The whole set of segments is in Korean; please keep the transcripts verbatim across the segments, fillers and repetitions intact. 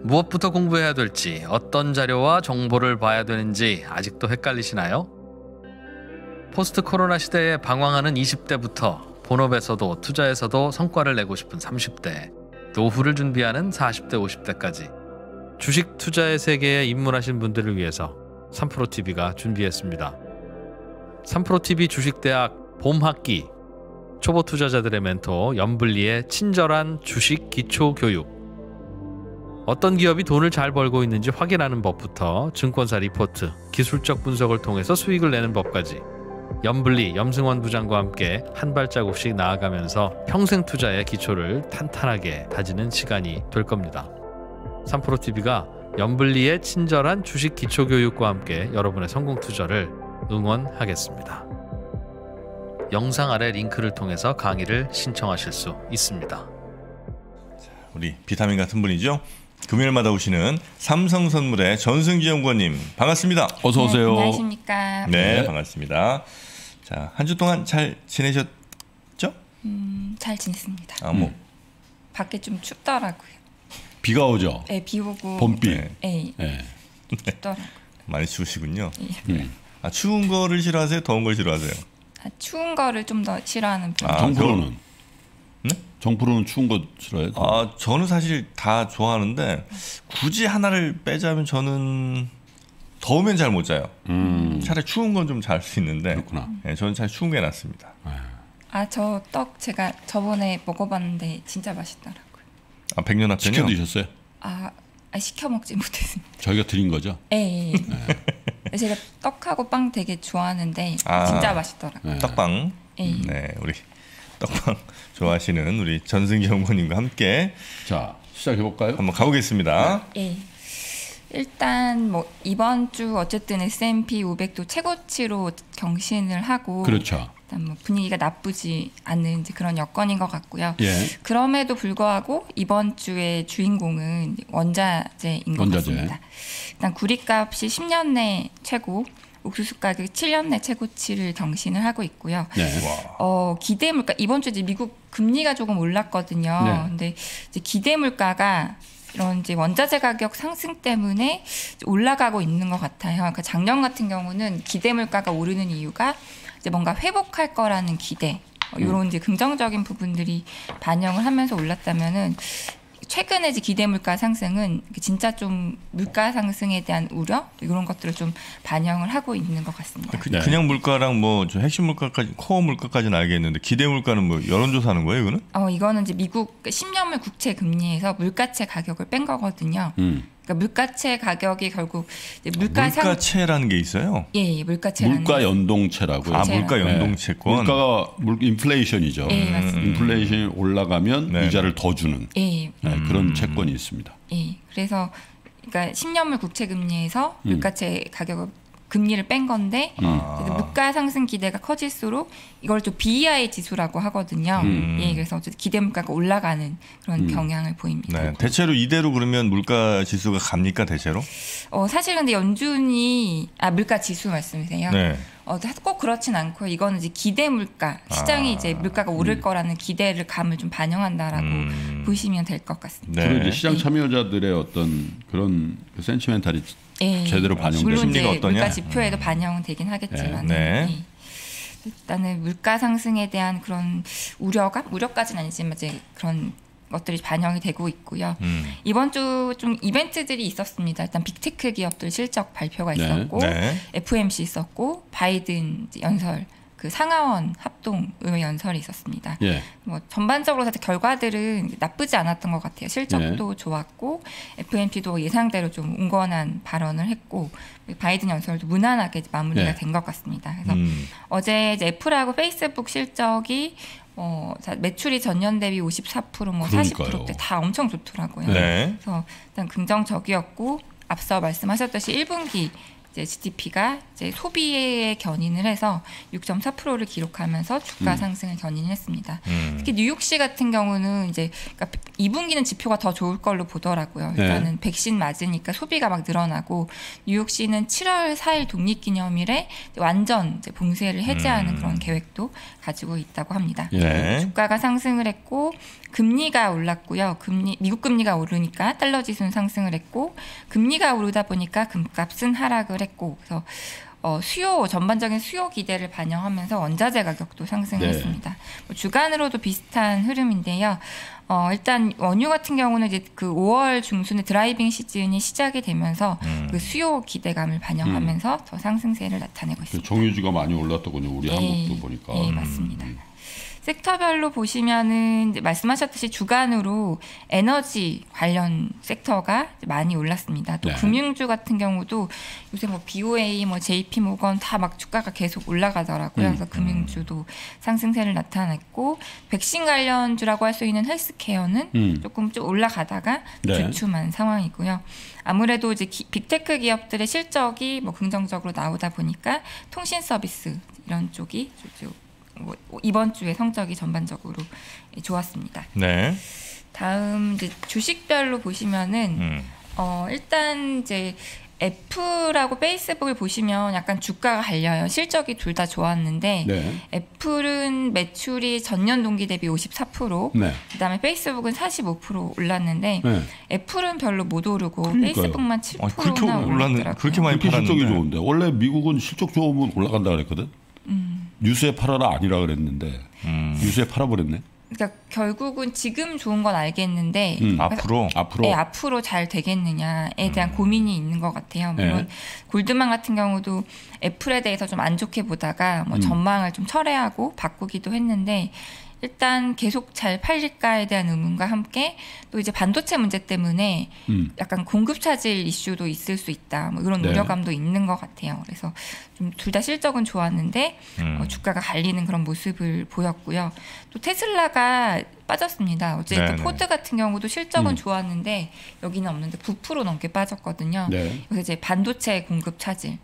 무엇부터 공부해야 될지, 어떤 자료와 정보를 봐야 되는지 아직도 헷갈리시나요? 포스트 코로나 시대에 방황하는 이십 대부터 본업에서도 투자에서도 성과를 내고 싶은 삼십 대, 노후를 준비하는 사십 대, 오십 대까지 주식 투자의 세계에 입문하신 분들을 위해서 삼프로티비가 준비했습니다. 삼프로티비 주식대학 봄학기, 초보 투자자들의 멘토 염블리의 친절한 주식 기초 교육, 어떤 기업이 돈을 잘 벌고 있는지 확인하는 법부터 증권사 리포트, 기술적 분석을 통해서 수익을 내는 법까지 염블리, 염승원 부장과 함께 한 발자국씩 나아가면서 평생 투자의 기초를 탄탄하게 다지는 시간이 될 겁니다. 삼프로티비가 염블리의 친절한 주식 기초 교육과 함께 여러분의 성공 투자를 응원하겠습니다. 영상 아래 링크를 통해서 강의를 신청하실 수 있습니다. 우리 비타민 같은 분이죠. 금요일마다 오시는 삼성선물의 전승기 연구원님 반갑습니다. 어서 오세요. 네, 안녕하십니까. 네, 반갑습니다. 자, 한 주 동안 잘 지내셨죠? 음, 잘 지냈습니다. 아, 뭐 음. 밖에 좀 춥더라고요. 비가 오죠. 네, 비 오고. 봄비. 네. 네, 네. 춥더라고요. 많이 추우시군요. 네. 음. 아, 추운 거를 싫어하세요? 더운 걸 싫어하세요? 아, 추운 거를 좀 더 싫어하는 편. 아, 정프로는? 네? 정프로는 추운 거 싫어해요? 아, 저는 사실 다 좋아하는데 굳이 하나를 빼자면 저는 더우면 잘 못 자요. 음. 차라리 추운 건 좀 잘 수 있는데. 그렇구나. 네, 저는 잘 추운 게 낫습니다. 아, 저 떡 제가 저번에 먹어봤는데 진짜 맛있더라고요. 아, 백년합천이요? 시켜 드셨어요? 아, 아 시켜 먹지 못했습니다. 저희가 드린 거죠? 예, 예. 네. 제가 떡하고 빵 되게 좋아하는데 아, 진짜 맛있더라고요. 네. 떡빵. 예. 네, 우리 떡빵 좋아하시는 우리 전승기 연구원님과 함께 자, 시작해 볼까요? 한번 가보겠습니다. 예. 일단 뭐 이번 주 어쨌든 에스 앤 피 오백도 최고치로 경신을 하고 그렇죠. 일단 뭐 분위기가 나쁘지 않은 이제 그런 여건인 것 같고요. 예. 그럼에도 불구하고 이번 주의 주인공은 원자재인 것 원자재. 같습니다. 일단 구리값이 십 년 내 최고, 옥수수 가격이 칠 년 내 최고치를 경신을 하고 있고요. 네. 어, 기대 물가 이번 주 이제 미국 금리가 조금 올랐거든요. 네. 근데 이제 기대 물가가 이런 이제 원자재 가격 상승 때문에 올라가고 있는 것 같아요. 그러니까 작년 같은 경우는 기대 물가가 오르는 이유가 이제 뭔가 회복할 거라는 기대, 어, 이런 이제 긍정적인 부분들이 반영을 하면서 올랐다면은 최근에 이제 기대 물가 상승은 진짜 좀 물가 상승에 대한 우려 이런 것들을 좀 반영을 하고 있는 것 같습니다. 그, 네. 그냥 물가랑 뭐 저 핵심 물가까지 코어 물가까지는 알겠는데 기대 물가는 뭐 여론조사하는 거예요, 이거는? 어, 이거는 이제 미국 십 년물 국채 금리에서 물가채 가격을 뺀 거거든요. 음. 그러니까 물가채 가격이 결국 이제 물가 상 물가채라는 게 있어요. 예, 예 물가채라는 물가 연동체라고요. 아, 제가- 물가 연동채권. 네. 물가가 물 인플레이션이죠. 예, 맞습니다. 인플레이션이 올라가면 네. 이자를 더 주는 예, 네, 그런 채권이 있습니다. 예. 그래서 그러니까 십 년물 국채 금리에서 음. 물가채 가격을 금리를 뺀 건데 아. 그래서 물가 상승 기대가 커질수록 이걸 또 비 이 아이 지수라고 하거든요. 음. 예, 그래서 어쨌든 기대 물가가 올라가는 그런 음. 경향을 보입니다. 네, 대체로 이대로 그러면 물가 지수가 갑니까, 대체로? 어, 사실 근데 연준이 아 물가 지수 말씀이세요? 네. 어, 꼭 그렇진 않고요. 이거는 이제 기대 물가, 시장이 아. 이제 물가가 오를 거라는 기대를 감을 좀 반영한다라고 음. 보시면 될 것 같습니다. 네. 주로 이제 시장 참여자들의 어떤 그런 그 센티멘탈이 예. 제대로 반영되는 물론 이제 심리가 어떠냐? 물가 지표에도 반영은 되긴 하겠지만, 네. 예. 일단은 물가 상승에 대한 그런 우려감, 우려까지는 아니지만 이제 그런 것들이 반영이 되고 있고요. 음. 이번 주 좀 이벤트들이 있었습니다. 일단 빅테크 기업들 실적 발표가 네. 있었고, 네. 에프 오 엠 씨 있었고, 바이든 이제 연설, 그 상하원 합동 의회 연설이 있었습니다. 예. 뭐 전반적으로 사실 결과들은 나쁘지 않았던 것 같아요. 실적도 네. 좋았고 에프 오 엠 씨도 예상대로 좀 온건한 발언을 했고 바이든 연설도 무난하게 마무리가 네. 된 것 같습니다. 그래서 음. 어제 이제 애플하고 페이스북 실적이 어, 자, 매출이 전년 대비 오십사 퍼센트, 뭐 사십 그러니까요. 퍼센트대 다 엄청 좋더라고요. 네. 그래서 일단 긍정적이었고 앞서 말씀하셨듯이 일 분기 이제 지디피가 이제 소비에 견인을 해서 육 점 사 퍼센트를 기록하면서 주가 음. 상승을 견인했습니다. 음. 특히 뉴욕시 같은 경우는 이제 그러니까 이 분기는 지표가 더 좋을 걸로 보더라고요. 네. 일단은 백신 맞으니까 소비가 막 늘어나고 뉴욕시는 칠월 사일 독립기념일에 완전 이제 봉쇄를 해제하는 음. 그런 계획도 가지고 있다고 합니다. 네. 주가가 상승을 했고 금리가 올랐고요. 금리 미국 금리가 오르니까 달러 지수는 상승을 했고 금리가 오르다 보니까 금값은 하락을 했고 그래서 어, 수요 전반적인 수요 기대를 반영하면서 원자재 가격도 상승을 네. 했습니다. 뭐 주간으로도 비슷한 흐름인데요. 어, 일단 원유 같은 경우는 이제 그 오월 중순에 드라이빙 시즌이 시작이 되면서 음. 그 수요 기대감을 반영하면서 더 상승세를 나타내고 그 있습니다. 정유주가 많이 올랐더군요. 우리 예, 한국도 보니까. 예, 맞습니다. 섹터별로 보시면은 이제 말씀하셨듯이 주간으로 에너지 관련 섹터가 많이 올랐습니다. 또 네. 금융주 같은 경우도 요새 뭐 비오에이, 뭐 제이피모건 다 막 주가가 계속 올라가더라고요. 음. 그래서 금융주도 상승세를 나타냈고 백신 관련주라고 할 수 있는 헬스케어는 음. 조금 좀 올라가다가 네. 주춤한 상황이고요. 아무래도 이제 기, 빅테크 기업들의 실적이 뭐 긍정적으로 나오다 보니까 통신 서비스 이런 쪽이 좀 뭐 이번 주에 성적이 전반적으로 좋았습니다. 네. 다음 이제 주식별로 보시면은 음. 어 일단 이제 애플하고 페이스북을 보시면 약간 주가가 갈려요. 실적이 둘 다 좋았는데 네. 애플은 매출이 전년 동기 대비 오십사 퍼센트, 네. 그다음에 페이스북은 사십오 퍼센트 올랐는데 네. 애플은 별로 못 오르고 그러니까요. 페이스북만 아, 그렇게 칠 퍼센트나 올랐는 올랐더라고요. 그렇게 많이 그렇게 실적이 팔았는데. 좋은데 원래 미국은 실적 좋으면 올라간다 그랬거든. 음. 뉴스에 팔아라 아니라 그랬는데 음. 뉴스에 팔아버렸네. 그러니까 결국은 지금 좋은 건 알겠는데 음. 앞으로 앞으로 네, 앞으로 잘 되겠느냐에 대한 음. 고민이 있는 것 같아요. 물론 네. 골드만 같은 경우도 애플에 대해서 좀 안 좋게 보다가 뭐 음. 전망을 좀 철회하고 바꾸기도 했는데 일단 계속 잘 팔릴까에 대한 의문과 함께 또 이제 반도체 문제 때문에 음. 약간 공급 차질 이슈도 있을 수 있다. 뭐 이런 네. 우려감도 있는 것 같아요. 그래서 좀 둘 다 실적은 좋았는데 음. 어, 주가가 갈리는 그런 모습을 보였고요. 또 테슬라가 빠졌습니다. 어제 네네. 또 포드 같은 경우도 실적은 음. 좋았는데 여기는 없는데 구 퍼센트 넘게 빠졌거든요. 네. 그래서 이제 반도체 공급 차질,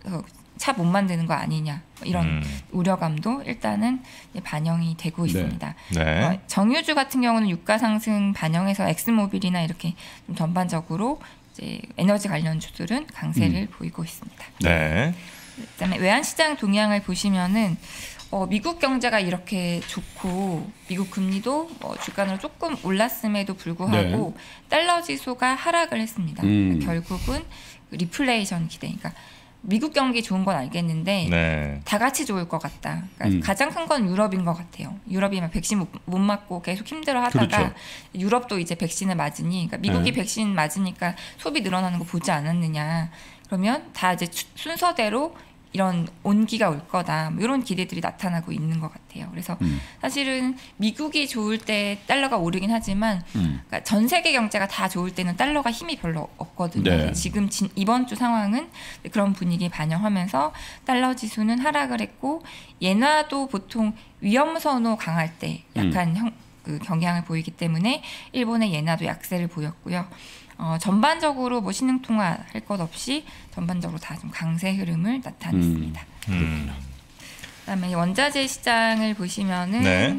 차 못 만드는 거 아니냐 이런 음. 우려감도 일단은 반영이 되고 네. 있습니다. 네. 어, 정유주 같은 경우는 유가 상승 반영해서 엑스모빌이나 이렇게 좀 전반적으로 이제 에너지 관련 주들은 강세를 음. 보이고 있습니다. 네. 그다음에 외환시장 동향을 보시면은 어, 미국 경제가 이렇게 좋고 미국 금리도 어, 주간으로 조금 올랐음에도 불구하고 달러 지수가 하락을 했습니다. 음. 그러니까 결국은 리플레이션 기대, 그러니까 미국 경기 좋은 건 알겠는데 네. 다 같이 좋을 것 같다. 그러니까 음. 가장 큰 건 유럽인 것 같아요. 유럽이 막 백신 못, 못 맞고 계속 힘들어하다가 그렇죠. 유럽도 이제 백신을 맞으니, 그러니까 미국이 네. 백신 맞으니까 소비 늘어나는 거 보지 않았느냐. 그러면 다 이제 추- 순서대로 이런 온기가 올 거다. 뭐 이런 기대들이 나타나고 있는 것 같아요. 그래서 음. 사실은 미국이 좋을 때 달러가 오르긴 하지만 음. 그러니까 전 세계 경제가 다 좋을 때는 달러가 힘이 별로 없거든요. 네. 지금 진, 이번 주 상황은 그런 분위기 반영하면서 달러 지수는 하락을 했고 엔화도 보통 위험선호 강할 때 약간 형, 그 경향을 보이기 때문에 일본의 엔화도 약세를 보였고요. 어, 전반적으로 뭐 신흥통화 할 것 없이 전반적으로 다 좀 강세 흐름을 나타냈습니다. 음. 그다음에 원자재 시장을 보시면은 네.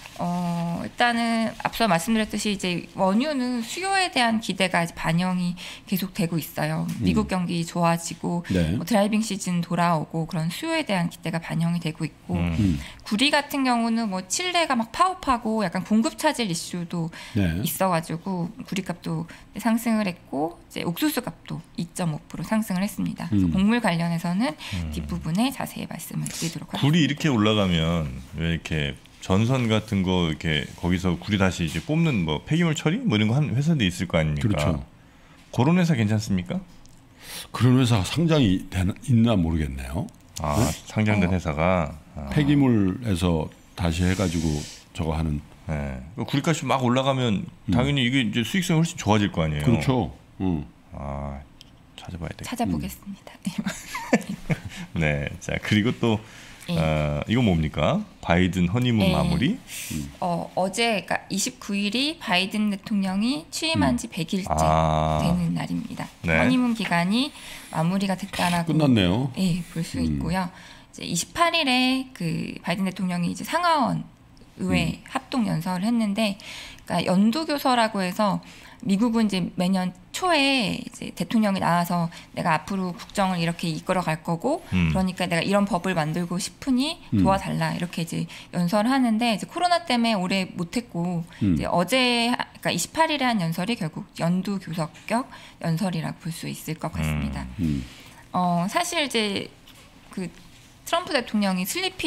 어, 일단은 앞서 말씀드렸듯이 이제 원유는 수요에 대한 기대가 이제 반영이 계속 되고 있어요. 미국 경기 좋아지고 네. 뭐 드라이빙 시즌 돌아오고 그런 수요에 대한 기대가 반영이 되고 있고 음. 음. 구리 같은 경우는 뭐 칠레가 막 파업하고 약간 공급 차질 이슈도 네. 있어가지고 구리값도 상승을 했고 이제 옥수수 값도 이 점 오 퍼센트 상승을 했습니다. 그래서 음. 곡물 관련해서는 음. 뒷부분에 자세히 말씀을 드리도록 하겠습니다. 굴이 이렇게 올라가면 왜 이렇게 전선 같은 거 이렇게 거기서 굴이 다시 이제 뽑는 뭐 폐기물 처리 뭐 이런 거 하는 회사도 있을 거 아닙니까? 그렇죠. 그런 회사 괜찮습니까? 그런 회사가 상장이 되나, 있나 모르겠네요. 아 상장된 어. 회사가 아, 폐기물에서 다시 해가지고 저거 하는. 네. 구리값이 막 올라가면 당연히 이게 이제 수익성이 훨씬 좋아질 거 아니에요. 그렇죠. 음. 아 찾아봐야 돼. 찾아보겠습니다. 네. 자 그리고 또 예. 어, 이거 뭡니까? 바이든 허니문 예. 마무리. 어, 어제 그러니까 이십구 일이 바이든 대통령이 취임한 지 백 일째 아. 되는 날입니다. 네. 허니문 기간이 마무리가 됐다라고 끝났네요. 예, 볼 수 음. 있고요. 이제 이십팔 일에 그 바이든 대통령이 이제 상하원 의회 음. 합동 연설을 했는데, 그러니까 연두교서라고 해서 미국은 이제 매년 초에 이제 대통령이 나와서 내가 앞으로 국정을 이렇게 이끌어 갈 거고, 음. 그러니까 내가 이런 법을 만들고 싶으니 음. 도와달라 이렇게 이제 연설을 하는데, 이제 코로나 때문에 올해 못했고 음. 이제 어제 그러니까 이십팔 일에 한 연설이 결국 연두교섭격 연설이라고 볼 수 있을 것 같습니다. 음. 어 사실 이제 그 트럼프 대통령이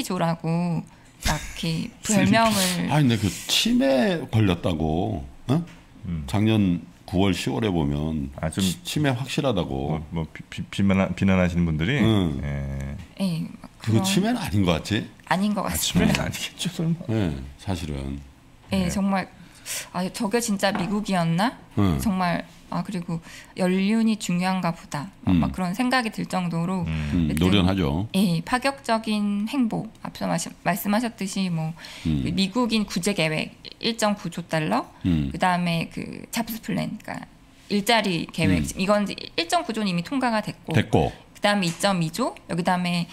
슬리피조라고 막 이렇게 별명을 아니 근데 그 치매 걸렸다고 어? 음. 작년 구월 시월에 보면 아, 좀 치- 치매 확실하다고. 뭐, 뭐 비, 비, 비난, 비난하시는 분들이 응. 예. 예, 막 그거 그런- 치매는 아닌 것 같지? 아닌 것 아, 같습니다. 치매는 아니겠죠 설마. 네, 사실은. 예, 네. 정말 아 저게 진짜 미국이었나? 응. 정말 아 그리고 연륜이 중요한가 보다. 막, 음. 막 그런 생각이 들 정도로 음. 음, 어쨌든- 노련하죠. 예, 파격적인 행보. 앞서 마시, 말씀하셨듯이 뭐 음. 그 미국인 구제 계획 일 점 구 조 달러, 음. 그다음에 그 잡스 플랜, 그러니까 일자리 계획. 음. 이건 일 점 구 조는 이미 통과가 됐고, 됐고. 그다음에 이 점 이 조, 여기다음에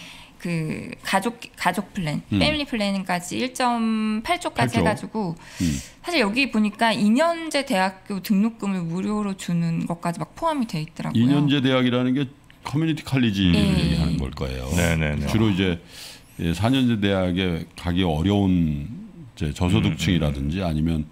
그 가족 가족 플랜, 음. 패밀리 플랜까지 일 점 팔 조까지 팔 조. 해가지고 음. 사실 여기 보니까 이 년제 대학교 등록금을 무료로 주는 것까지 막 포함이 돼 있더라고요. 이 년제 대학이라는 게 커뮤니티 칼리지를 예. 얘기하는 걸 거예요. 네네네. 주로 이제 사 년제 대학에 가기 어려운 이제 저소득층이라든지 아니면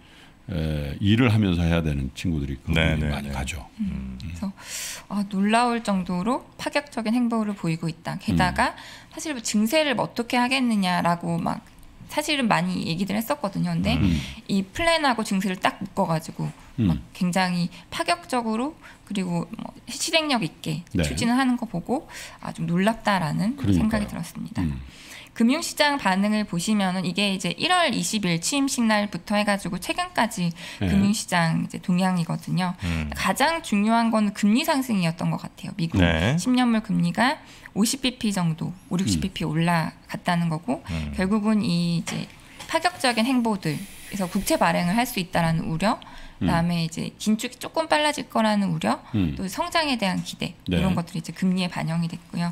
에, 일을 하면서 해야 되는 친구들이 그 네네네. 많이 가죠. 그래서 아, 놀라울 정도로 파격적인 행보를 보이고 있다. 게다가 사실 뭐 증세를 뭐 어떻게 하겠느냐라고 막 사실은 많이 얘기들 했었거든요. 근데 음. 이 플랜하고 증세를 딱 묶어가지고 음. 막 굉장히 파격적으로 그리고 뭐 실행력 있게 네. 추진을 하는 거 보고 아, 좀 놀랍다라는 그러니까요. 생각이 들었습니다. 음. 금융시장 반응을 보시면은 이게 이제 일월 이십일 취임식 날부터 해가지고 최근까지 네. 금융시장 이제 동향이거든요. 음. 가장 중요한 거는 금리 상승이었던 것 같아요. 미국 네. 십 년물 금리가 오십 비피 정도, 오, 육십 비피 올라갔다는 거고 음. 결국은 이 이제 파격적인 행보들에서 국채 발행을 할 수 있다라는 우려, 그다음에 이제 긴축이 조금 빨라질 거라는 우려, 음. 또 성장에 대한 기대 네. 이런 것들이 이제 금리에 반영이 됐고요.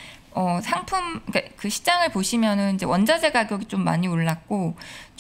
어, 상품, 그러니까 그 시장을 보시면은 이제 원자재 가격이 좀 많이 올랐고,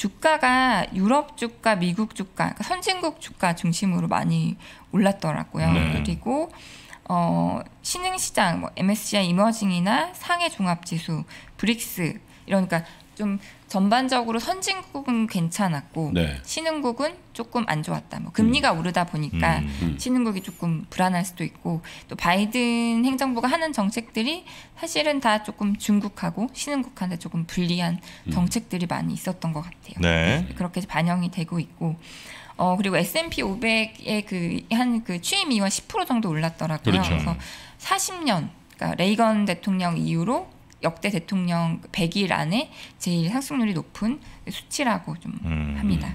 주가가 유럽 주가, 미국 주가, 그러니까 선진국 주가 중심으로 많이 올랐더라고요. 네. 그리고, 어, 신흥시장, 뭐, 엠에스시아이 이머징이나 상해 종합지수, 브릭스, 이러니까 좀 전반적으로 선진국은 괜찮았고, 네. 신흥국은 조금 안 좋았다. 뭐, 금리가 오르다 보니까 음. 음. 신흥국이 조금 불안할 수도 있고 또 바이든 행정부가 하는 정책들이 사실은 다 조금 중국하고 신흥국한테 조금 불리한 정책들이 많이 있었던 것 같아요. 네. 그렇게 반영이 되고 있고 어 그리고 에스 앤 피 오백의 그 한 그 취임 이후에 십 퍼센트 정도 올랐더라고요. 그렇죠. 그래서 사십 년 그러니까 레이건 대통령 이후로 역대 대통령 백 일 안에 제일 상승률이 높은 수치라고 좀 음. 합니다.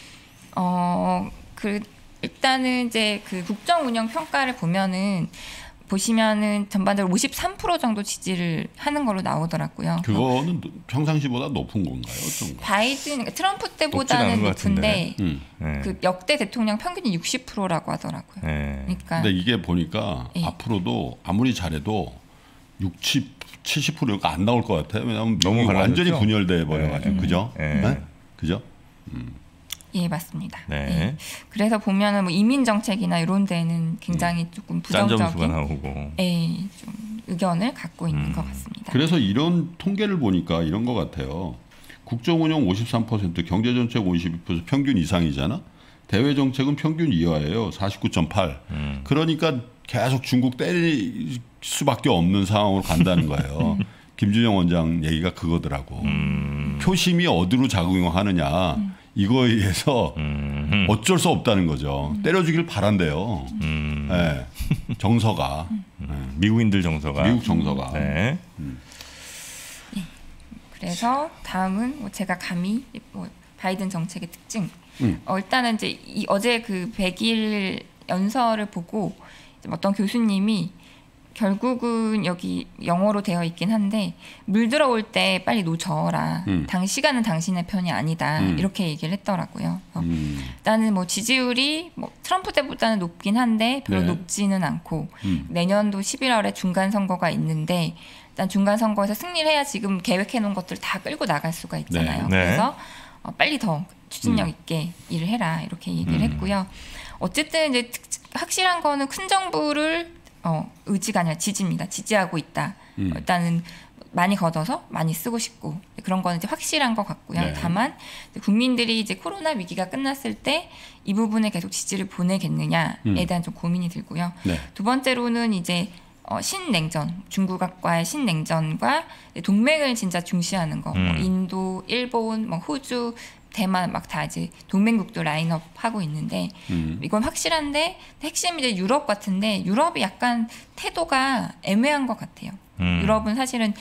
어, 그 일단은 이제 그 국정 운영 평가를 보면은 보시면은 전반적으로 오십삼 퍼센트 정도 지지를 하는 걸로 나오더라고요. 그거는 평상시보다 높은 건가요? 좀. 바이든 그러니까 트럼프 않은 때보다는 것 높은데 음. 네. 그 역대 대통령 평균이 육십 퍼센트라고 하더라고요. 네. 그러니까 근데 이게 보니까 예. 앞으로도 아무리 잘해도 육십, 칠십 퍼센트가 안 나올 것 같아요. 왜냐하면 너무 미국이 완전히 갈라졌죠? 분열돼 버려가지고 네. 그죠? 네. 네? 그죠? 예 맞습니다. 네. 예. 그래서 보면은 뭐 이민 정책이나 이런 데는 굉장히 조금 짠 점수가 부정적인 나오고. 예, 좀 의견을 갖고 있는 것 같습니다. 그래서 이런 통계를 보니까 이런 것 같아요. 국정운영 오십삼 퍼센트, 경제정책 오십이 퍼센트 평균 이상이잖아. 대외정책은 평균 이하예요. 사십구 점 팔. 음. 그러니까 계속 중국 때릴 수밖에 없는 상황으로 간다는 거예요. 김준영 원장 얘기가 그거더라고. 음. 표심이 어디로 작용하느냐 이거에 의해서 음. 어쩔 수 없다는 거죠. 때려주길 바란대요. 음. 네. 정서가. 네. 미국인들 정서가. 미국 정서가. 네. 그래서 다음은 뭐 제가 감히 뭐 바이든 정책의 특징. 음. 어, 일단은 이제 이 어제 그 백 일 연설을 보고 이제 어떤 교수님이 결국은 여기 영어로 되어 있긴 한데 물 들어올 때 빨리 놓쳐라. 음. 당 시간은 당신의 편이 아니다. 음. 이렇게 얘기를 했더라고요. 음. 일단은 뭐 지지율이 뭐 트럼프 때보다는 높긴 한데 별로 네. 높지는 않고 음. 내년도 십일월에 중간 선거가 있는데 일단 중간 선거에서 승리를 해야 지금 계획해 놓은 것들 다 끌고 나갈 수가 있잖아요. 네. 네. 그래서 어, 빨리 더 추진력 음. 있게 일을 해라 이렇게 얘기를 음. 했고요. 어쨌든 이제 특- 확실한 거는 큰 정부를 어, 의지가 아니라 지지입니다. 지지하고 있다. 음. 어, 일단은 많이 걷어서 많이 쓰고 싶고 그런 거는 이제 확실한 것 같고요. 네. 다만 이제 국민들이 이제 코로나 위기가 끝났을 때 이 부분에 계속 지지를 보내겠느냐에 음. 대한 좀 고민이 들고요. 네. 두 번째로는 이제 어, 신냉전, 중국과의 신냉전과 동맹을 진짜 중시하는 거. 음. 뭐 인도, 일본, 뭐 호주, 대만 막 다 이제 동맹국도 라인업 하고 있는데 음. 이건 확실한데 핵심이 이제 유럽 같은데 유럽이 약간 태도가 애매한 것 같아요. 음. 유럽은 사실은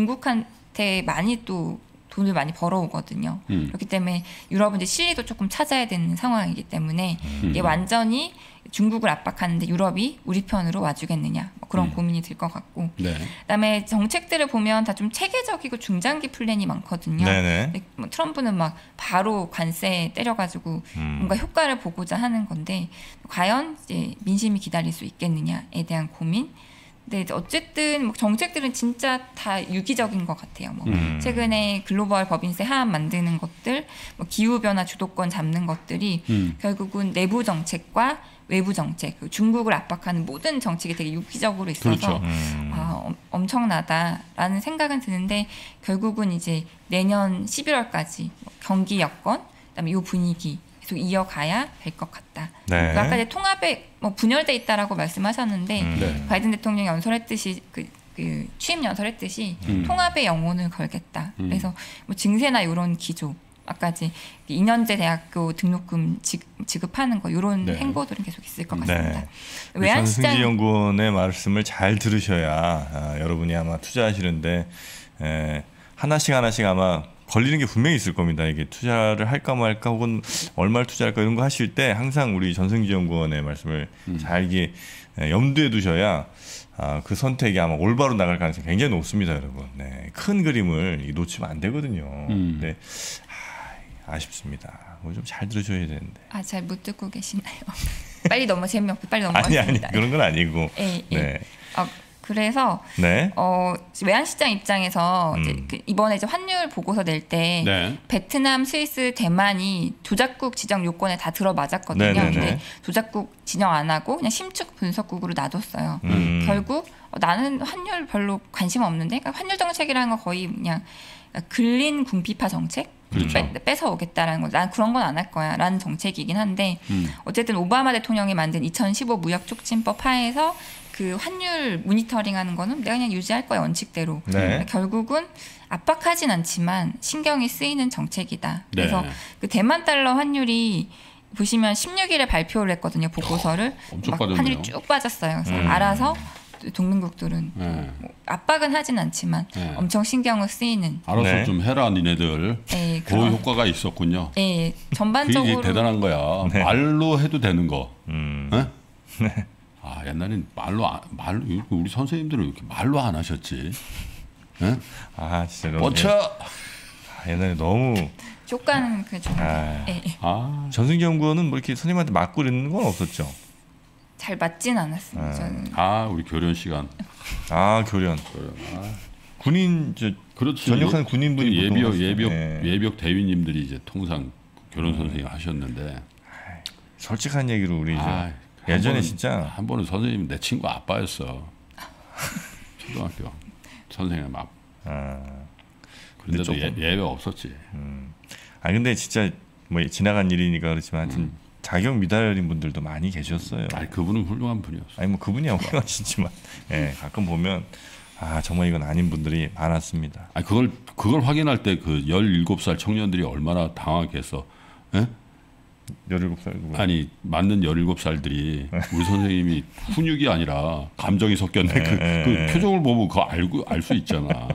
중국한테 많이 또 돈을 많이 벌어오거든요. 음. 그렇기 때문에 유럽은 이제 실리도 조금 찾아야 되는 상황이기 때문에 음. 이게 완전히 중국을 압박하는데 유럽이 우리 편으로 와주겠느냐 뭐 그런 음. 고민이 들 것 같고 네. 그다음에 정책들을 보면 다 좀 체계적이고 중장기 플랜이 많거든요. 네네. 근데 뭐 트럼프는 막 바로 관세 때려가지고 음. 뭔가 효과를 보고자 하는 건데 과연 이제 민심이 기다릴 수 있겠느냐에 대한 고민. 근데 이제 어쨌든 뭐 정책들은 진짜 다 유기적인 것 같아요. 뭐 음. 최근에 글로벌 법인세 하한 만드는 것들, 뭐 기후 변화 주도권 잡는 것들이 음. 결국은 내부 정책과 외부 정책, 중국을 압박하는 모든 정책이 되게 유기적으로 있어서 그렇죠. 음. 아, 엄- 엄청나다라는 생각은 드는데 결국은 이제 내년 십일월까지 뭐 경기 여건, 그다음에 이 분위기 계속 이어가야 될 것 같다. 네. 그 아까 이제 통합에 뭐 분열돼 있다라고 말씀하셨는데 음. 네. 바이든 대통령이 연설했듯이 그, 그 취임 연설했듯이 음. 통합의 영혼을 걸겠다. 음. 그래서 뭐 증세나 이런 기조. 아까 이제 이 년제 대학교 등록금 지, 지급하는 거 이런 네. 행보들은 계속 있을 것 네. 같습니다. 우리 전승지 연구원의 말씀을 잘 들으셔야 아, 여러분이 아마 투자하시는데 에, 하나씩 하나씩 아마 걸리는 게 분명히 있을 겁니다. 이게 투자를 할까 말까 혹은 얼마를 투자할까 이런 거 하실 때 항상 우리 전승지 연구원의 말씀을 음. 잘 이게 에, 염두에 두셔야 아, 그 선택이 아마 올바로 나갈 가능성이 굉장히 높습니다, 여러분. 네, 큰 그림을 놓치면 안 되거든요. 음. 네, 아, 아쉽습니다. 좀 잘 들으셔야 되는데. 아, 잘 못 듣고 계시나요? 빨리 넘어 재미없게 빨리 아니 넘어가겠습니다. 아니 그런 건 아니고. 예, 예. 네, 아, 그래서 네. 어, 외환시장 입장에서 이제 음. 그 이번에 이제 환율 보고서 낼 때 네. 베트남, 스위스, 대만이 조작국 지정 요건에 다 들어맞았거든요. 네네네. 근데 조작국 지정 안 하고 그냥 심축 분석국으로 놔뒀어요. 음. 결국 어, 나는 환율 별로 관심 없는데 그러니까 환율 정책이라는 건 거의 그냥 근린 궁피파 정책 그렇죠. 빼, 뺏어 오겠다라는 거. 난 그런 건 안 할 거야라는 정책이긴 한데 음. 어쨌든 오바마 대통령이 만든 이천십오 무역 촉진법 하에서 그 환율 모니터링하는 거는 내가 그냥 유지할 거야 원칙대로. 네. 결국은 압박하진 않지만 신경이 쓰이는 정책이다. 그래서 네. 그 대만 달러 환율이 보시면 십육 일에 발표를 했거든요 보고서를. 엄청 막 빠졌네요. 환율이 쭉 빠졌어요. 그래서 음. 알아서 동맹국들은 네. 뭐 압박은 하진 않지만 네. 엄청 신경을 쓰이는. 알아서 네. 좀 해라 니네들. 예, 그 그런. 효과가 있었군요. 예, 그게 전반적으로 대단한 거야. 네. 말로 해도 되는 거. 음. 네? 아 옛날엔 말로 안- 말로 우리 선생님들은 왜 이렇게 말로 안 하셨지. 네? 아 진짜 너무 뻗쳐. 아, 옛날에 너무 효과는 그 좀. 아. 예, 예. 아 전승기 연구원은 뭐 이렇게 선생님한테 맞고 이러는 건 없었죠. 잘 맞진 않았습니다. 아. 저는. 아 우리 교련 시간. 아 교련 군인 저 그렇지. 전역한 군인분이 그 예비역 보통 예비역 네. 예비역 대위님들이 이제 통상 교련 선생님 하셨는데. 솔직한 얘기로 우리 이제 아, 예전에 한 번은- 진짜 한 번은 선생님 내 친구 아빠였어. 초등학교 선생님 아빠. 아, 그런데도 조금- 예, 예외 없었지. 아 근데 진짜 뭐 지나간 일이니까 그렇지만 하여튼 음. 자격 미달인 분들도 많이 계셨어요. 아니 그분은 훌륭한 분이었어. 아니 뭐 그분이야 훌륭하시지만 예, 가끔 보면 아 정말 이건 아닌 분들이 많았습니다. 아니 그걸 그걸 확인할 때 그 열일곱 살 청년들이 얼마나 당황했어. 예? 열일곱 살 누구? 아니 맞는 열일곱 살들이 우리 선생님이 훈육이 아니라 감정이 섞였네. 그, 네, 그 네. 표정을 보면 그거 알고 알 수 있잖아.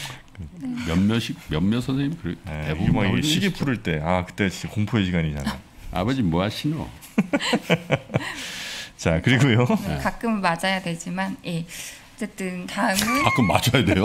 몇몇이 몇몇 선생님 그 예, 대부분 이게 막 이게 나오는 시계 시죠. 풀을 때 아 그때 진짜 공포의 시간이잖아. 아버지 뭐 하시노? 자 그리고요. 네, 가끔 맞아야 되지만 예. 어쨌든 다음은 가끔 맞아야 돼요.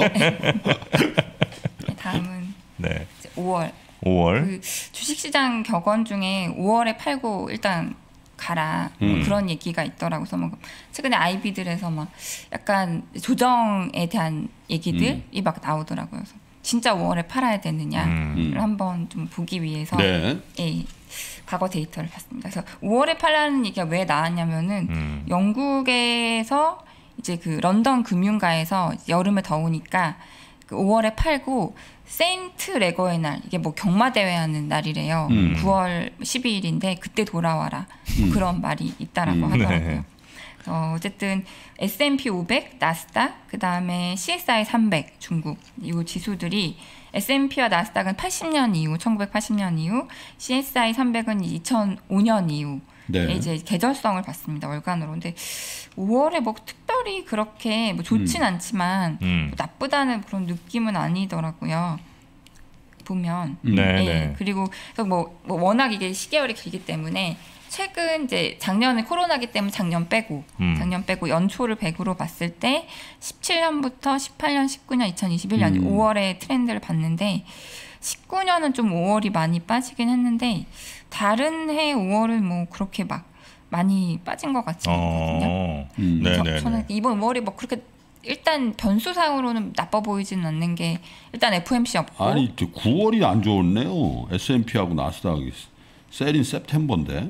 다음은 네. 이제 오월. 오월. 그 주식시장 격언 중에 오월에 팔고 일단 가라 뭐 음. 그런 얘기가 있더라고요. 그래서 뭐 최근에 아이비들에서 막 약간 조정에 대한 얘기들이 음. 막 나오더라고요. 그래서 진짜 오월에 팔아야 되느냐를 음. 한번 좀 보기 위해서 네. 예, 과거 데이터를 봤습니다. 그래서 오월에 팔라는 얘기가 왜 나왔냐면은 음. 영국에서 이제 그 런던 금융가에서 여름에 더우니까 그 오월에 팔고 세인트 레거의 날 이게 뭐 경마 대회 하는 날이래요. 음. 구월 십이일인데 그때 돌아와라 뭐 음. 그런 말이 있다라고 음. 하더라고요. 네. 어, 어쨌든 에스 앤 피 오백, 나스닥, 그 다음에 씨 에스 아이 삼백 중국 이 지수들이 에스 앤 피와 나스닥은 팔십 년 이후, 천구백팔십 년 이후, 씨 에스 아이 삼백은 이천오 년 이후 네. 이제 계절성을 봤습니다 월간으로. 근데 오월에 뭐 특별히 그렇게 뭐 좋진 음. 않지만 음. 뭐 나쁘다는 그런 느낌은 아니더라고요. 보면. 음. 네, 예, 네. 그리고 뭐, 뭐 워낙 이게 시계열이 길기 때문에 최근 이제 작년에 코로나기 때문에 작년 빼고 음. 작년 빼고 연초를 백으로 봤을 때 십칠 년부터 십팔 년, 십구 년, 이천이십일 년 음. 오월의 트렌드를 봤는데 십구 년은 좀 오월이 많이 빠지긴 했는데 다른 해 오월은 뭐 그렇게 막 많이 빠진 것 같지는 않거든요. 어. 음. 그래서 네네네. 저는 이번 오월이 뭐 그렇게 일단 변수상으로는 나빠 보이지는 않는 게 일단 에프 오 엠 씨 없고 아니 구월이 안 좋네요. 에스 앤 피하고 나스닥이 셀인 september인데.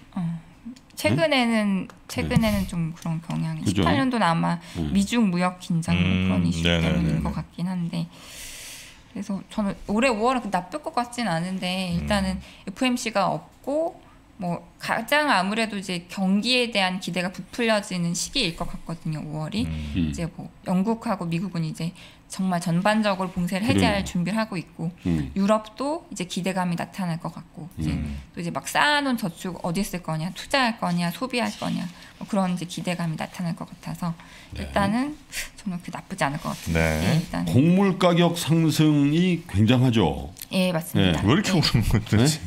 최근에는 최근에는 좀 그런 경향이 그죠? 십팔 년도는 아마 음. 미중 무역 긴장 음, 그런 이슈 네네네네. 때문인 것 같긴 한데 그래서 저는 올해 오월은 그 나쁠 것 같진 않은데 일단은 에프 오 엠 씨가 없고 뭐 가장 아무래도 이제 경기에 대한 기대가 부풀려지는 시기일 것 같거든요. 오월이 음. 이제 뭐 영국하고 미국은 이제 정말 전반적으로 봉쇄를 해제할 그래요. 준비를 하고 있고 음. 유럽도 이제 기대감이 나타날 것 같고 이제 음. 또 이제 막 쌓아놓은 저축 어디 쓸 거냐, 투자할 거냐, 소비할 거냐 뭐 그런 이제 기대감이 나타날 것 같아서 일단은 저는 그 나쁘지 않을 것 같은데 네. 예, 일단 곡물 가격 상승이 굉장하죠. 예 맞습니다. 왜 이렇게 예. 오르는 거지?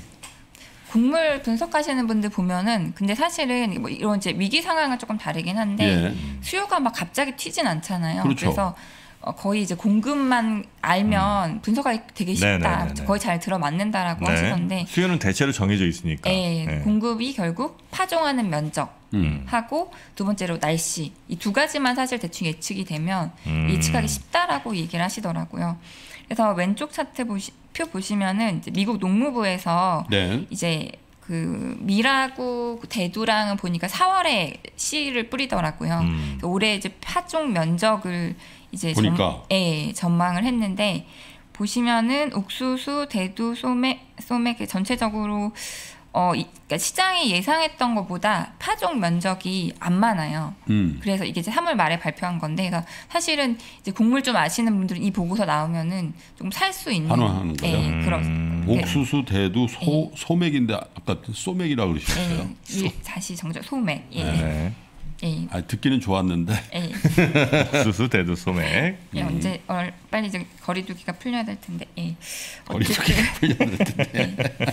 곡물 분석하시는 분들 보면은 근데 사실은 뭐 이런 이제 위기 상황은 조금 다르긴 한데 예. 수요가 막 갑자기 튀진 않잖아요. 그렇죠. 그래서 어, 거의 이제 공급만 알면 분석하기 되게 쉽다. 네네네네. 거의 잘 들어맞는다라고 하시던데 수요는 대체로 정해져 있으니까. 예, 네. 공급이 결국 파종하는 면적 음. 하고 두 번째로 날씨 이 두 가지만 사실 대충 예측이 되면 음. 예측하기 쉽다라고 얘기를 하시더라고요. 그래서 왼쪽 차트 보시, 표 보시면은 이제 미국 농무부에서 네. 이제 그 미라구 대두랑은 보니까 사월에 씨를 뿌리더라고요. 음. 올해 이제 파종 면적을 이제 보니까. 전, 예, 전망을 했는데 보시면은 옥수수, 대두, 소맥, 소맥 전체적으로 어, 이, 그러니까 시장이 예상했던 것보다 파종 면적이 안 많아요. 음. 그래서 이게 이제 삼월 말에 발표한 건데, 그래서 사실은 이제 곡물 좀 아시는 분들은 이 보고서 나오면은 좀 살 수 있는. 환호하는 거죠? 예, 그런. 음. 예, 옥수수, 대두, 소 소맥인데 아까 소맥이라 고 그러셨어요. 예, 일, 다시 정적 소맥. 예, 네. 예, 아, 듣기는 좋았는데 예. 옥수수, 대두, 소맥. 예, 언제 어, 빨리 이제 거리두기가 풀려야 될 텐데. 예. 거리두기 풀려야 될 텐데.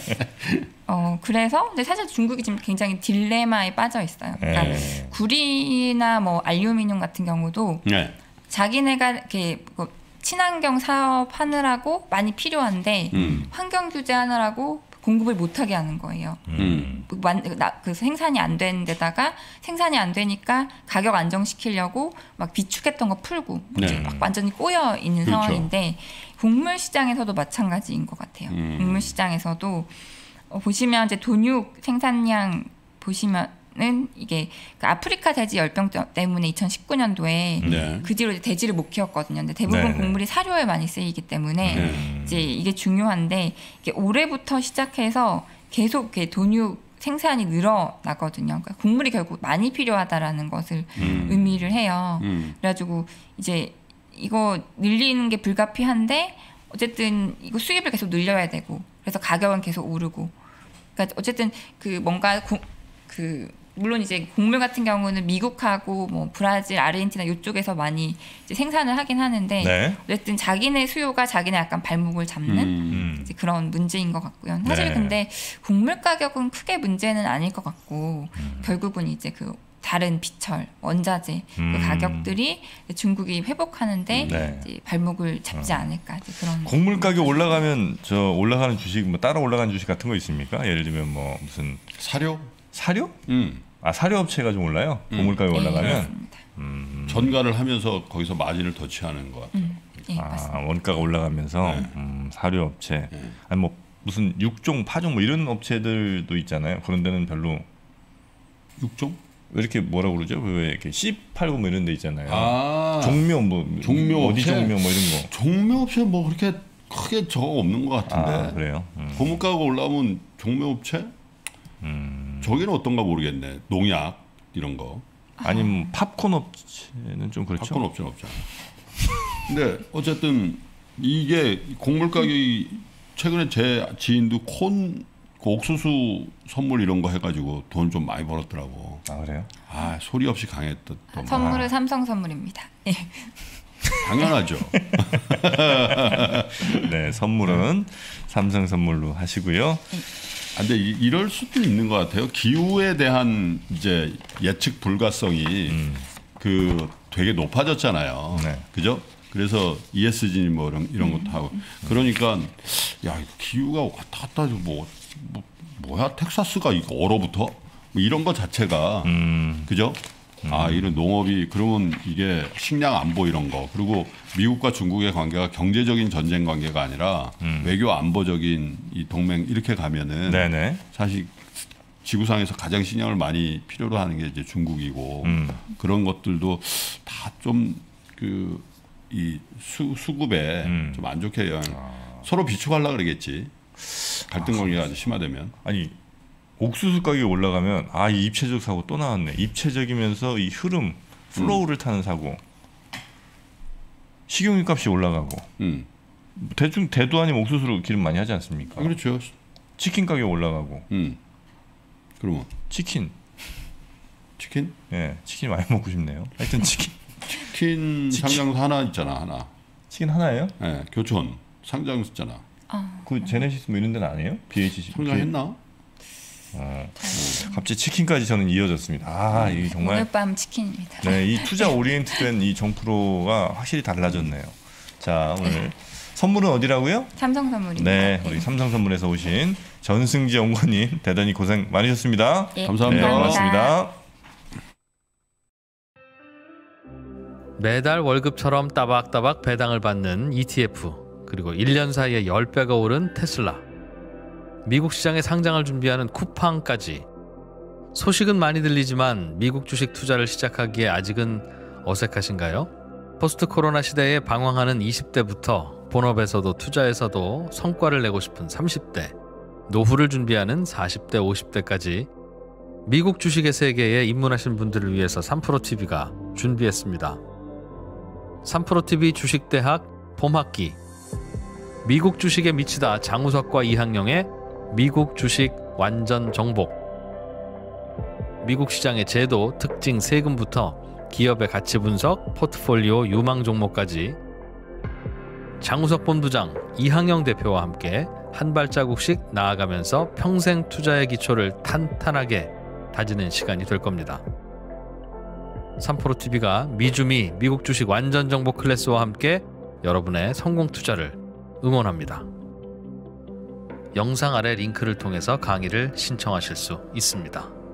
어 그래서 근데 사실 중국이 지금 굉장히 딜레마에 빠져 있어요. 그러니까 네. 구리나 뭐 알루미늄 같은 경우도 네. 자기네가 이렇게 뭐 친환경 사업 하느라고 많이 필요한데 음. 환경 규제 하느라고 공급을 못하게 하는 거예요. 음. 그 완- 나- 그 생산이 안 되는 데다가 생산이 안 되니까 가격 안정시키려고 막 비축했던 거 풀고 네. 이제 막 완전히 꼬여 있는 그렇죠. 상황인데 곡물 시장에서도 마찬가지인 것 같아요. 음. 곡물 시장에서도 어, 보시면 이제 돈육 생산량 보시면은 이게 그 아프리카 돼지 열병 때문에 이천십구 년도에 네. 그 뒤로 이제 돼지를 못 키웠거든요. 근데 대부분 네네. 곡물이 사료에 많이 쓰이기 때문에 네. 이제 이게 중요한데 이게 올해부터 시작해서 계속 이렇게 돈육 생산이 늘어나거든요. 그러니까 곡물이 결국 많이 필요하다라는 것을 음. 의미를 해요. 음. 그래가지고 이제 이거 늘리는 게 불가피한데 어쨌든 이거 수입을 계속 늘려야 되고 그래서 가격은 계속 오르고 그러니까 어쨌든 그 뭔가 고, 그 물론 이제 곡물 같은 경우는 미국하고 뭐 브라질, 아르헨티나 이쪽에서 많이 이제 생산을 하긴 하는데 네. 어쨌든 자기네 수요가 자기네 약간 발목을 잡는 음. 음. 이제 그런 문제인 것 같고요. 사실 네. 근데 곡물 가격은 크게 문제는 아닐 것 같고 음. 결국은 이제 그 다른 비철, 원자재 음. 그 가격들이 중국이 회복하는데 네. 이제 발목을 잡지 어. 않을까 이제 그런. 곡물 가격 올라가면 저 올라가는 주식 뭐 따라 올라가는 주식 같은 거 있습니까? 예를 들면 뭐 무슨 사료? 사료? 음. 아 사료 업체가 좀 올라요? 음. 곡물 가격 네, 올라가면 맞습니다. 음. 전가를 하면서 거기서 마진을 더 취하는 것 같아요. 음, 예, 아, 맞습니다. 원가가 올라가면서 네. 음, 사료 업체 네. 아니 뭐 무슨 육종, 파종 뭐 이런 업체들도 있잖아요. 그런 데는 별로 육종? 왜 이렇게 뭐라고 그러죠? 왜 이렇게 씨 팔고 뭐 이런 데 있잖아요. 아, 종묘 뭐 종묘 어디 업체? 종묘 뭐 이런 거. 종묘업체 뭐 그렇게 크게 저거 없는 것 같은데. 아 그래요? 음. 고물가가 올라오면 종묘업체? 음. 저기는 어떤가 모르겠네. 농약 이런 거. 아니면 팝콘 업체는 좀 그렇죠. 팝콘 업체는 없잖아. 근데 어쨌든 이게 곡물 가격이 최근에 제 지인도 콘 그 옥수수 선물 이런 거 해가지고 돈 좀 많이 벌었더라고. 아 그래요? 아 소리 없이 강했던. 선물은 삼성 선물입니다. 예. 당연하죠. 네, 선물은 삼성 선물로 하시고요. 아, 근데 이, 이럴 수도 있는 것 같아요. 기후에 대한 이제 예측 불가성이 음. 그 되게 높아졌잖아요. 네. 그죠? 그래서 이에스지 뭐 이런, 이런 것도 하고 그러니까 야 이거 기후가 왔다 갔다 하고 뭐, 뭐 뭐야 텍사스가 이거 얼어붙어 뭐 이런 것 자체가 음. 그죠? 아 이런 농업이 그러면 이게 식량 안보 이런 거 그리고 미국과 중국의 관계가 경제적인 전쟁 관계가 아니라 음. 외교 안보적인 이 동맹 이렇게 가면은 네네. 사실 지구상에서 가장 신경을 많이 필요로 하는 게 이제 중국이고 음. 그런 것들도 다 좀 그 이 수급에 음. 좀 안 좋게 영향 서로 비축하려 그러겠지 갈등 관계가 아주 심화되면 아니 옥수수 가격이 올라가면 아 이 입체적 사고 또 나왔네. 입체적이면서 이 흐름 플로우를 타는 사고. 식용유 값이 올라가고. 음. 대충 대도 아니면 옥수수로 기름 많이 하지 않습니까? 아, 그렇죠. 치킨 가격 올라가고. 음. 그러면 치킨. 치킨 예, 치킨 많이 먹고 싶네요. 하여튼 치킨. 치킨 상장사 하나 있잖아 하나. 치킨 하나예요? 예, 교촌 상장사 있잖아. 아, 그 제네시스 뭐 이런 데는 안 해요? 비에이치씨. 상장했나? 어, 갑자기 치킨까지 저는 이어졌습니다. 아, 이게 정말 오늘 밤 치킨입니다. 네, 이 투자 오리엔트된 이 정프로가 확실히 달라졌네요. 자, 오늘 선물은 어디라고요? 삼성 선물입니다. 네, 우리 삼성선물에서 오신 전승지 연구원님 대단히 고생 많으셨습니다. 예, 감사합니다. 네, 고맙습니다. 매달 월급처럼 따박따박 배당을 받는 이티에프, 그리고 일 년 사이에 십 배가 오른 테슬라, 미국 시장에 상장을 준비하는 쿠팡까지. 소식은 많이 들리지만 미국 주식 투자를 시작하기에 아직은 어색하신가요? 포스트 코로나 시대에 방황하는 이십 대부터 본업에서도 투자에서도 성과를 내고 싶은 삼십 대, 노후를 준비하는 사십 대, 오십 대까지 미국 주식의 세계에 입문하신 분들을 위해서 삼프로티비가 준비했습니다. 삼프로티비 주식대학 봄학기, 미국 주식에 미치다 장우석과 이항영의 미국 주식 완전 정복, 미국 시장의 제도, 특징, 세금부터 기업의 가치 분석, 포트폴리오 유망 종목까지 장우석 본부장, 이항영 대표와 함께 한 발자국씩 나아가면서 평생 투자의 기초를 탄탄하게 다지는 시간이 될 겁니다. 삼프로티비가 미주미 미국 주식 완전 정보 클래스와 함께 여러분의 성공 투자를 응원합니다. 영상 아래 링크를 통해서 강의를 신청하실 수 있습니다.